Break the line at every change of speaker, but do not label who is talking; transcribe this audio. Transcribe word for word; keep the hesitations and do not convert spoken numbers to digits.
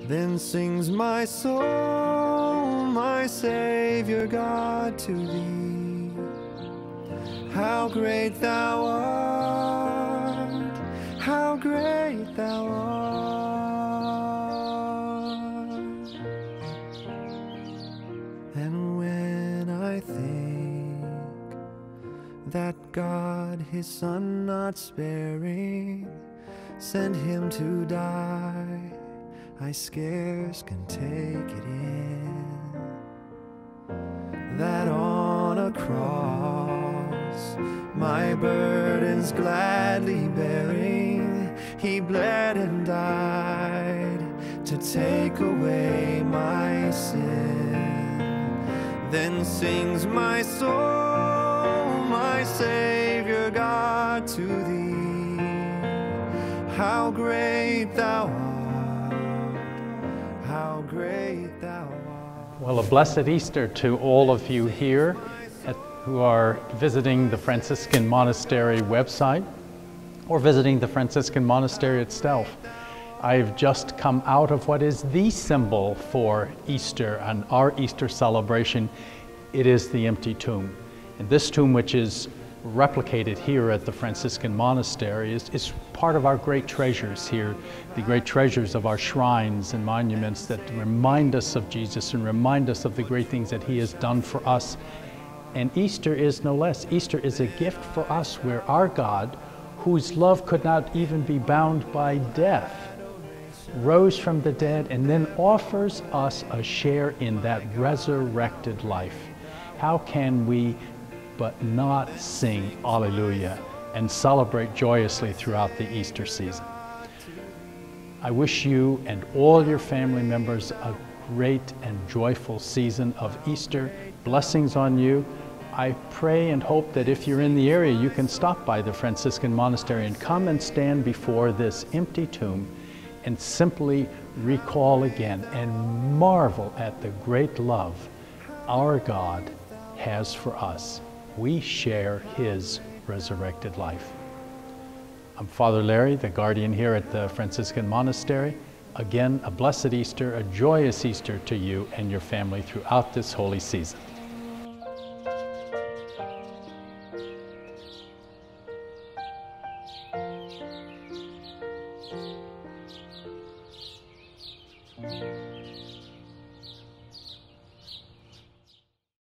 Then sings my soul, my Savior God, to thee. How great thou art, how great thou art. And when I think that God his Son not sparing sent him to die, I scarce can take it in, that on a cross, my burdens gladly bearing, he bled and died to take away my sin. Then sings my soul, my Savior God, to thee. How great thou art, how great thou art.
Well, a blessed Easter to all of you here at, who are visiting the Franciscan Monastery website or visiting the Franciscan Monastery itself. I've just come out of what is the symbol for Easter and our Easter celebration. It is the empty tomb. And this tomb, which is replicated here at the Franciscan Monastery, is, is part of our great treasures here, the great treasures of our shrines and monuments that remind us of Jesus and remind us of the great things that he has done for us. And Easter is no less. Easter is a gift for us where our God, whose love could not even be bound by death, rose from the dead and then offers us a share in that resurrected life. How can we but not sing Alleluia and celebrate joyously throughout the Easter season? I wish you and all your family members a great and joyful season of Easter. Blessings on you. I pray and hope that if you're in the area, you can stop by the Franciscan Monastery and come and stand before this empty tomb and simply recall again and marvel at the great love our God has for us. We share his resurrected life. I'm Father Larry, the guardian here at the Franciscan Monastery. Again, a blessed Easter, a joyous Easter to you and your family throughout this holy season.